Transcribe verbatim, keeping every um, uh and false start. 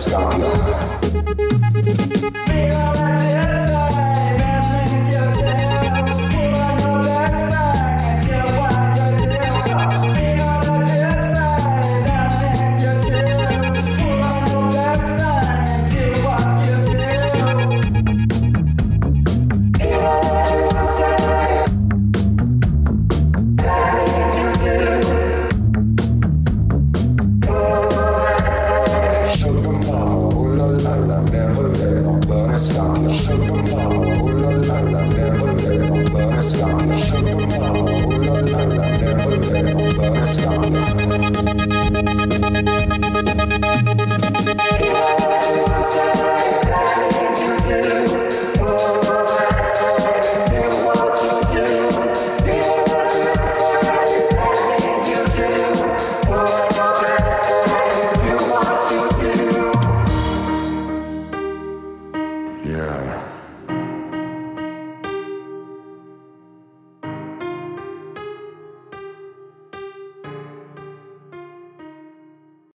stop you. Viva la Juicy, that means you tell. Put on your best thing and do what you do. Viva la Juicy, that means you tell. Put on your best thing and do what you do. Viva la Juicy, that means you do. Stop you, sugar mama, ooh la la la, never let nobody stop you, sugar mama, ooh la la la, never let nobody stop you. You know what you say, that means you do. Pull the best thing, do what you do. You know what you say, that means you do. Pull the best thing, do what you do. Yeah.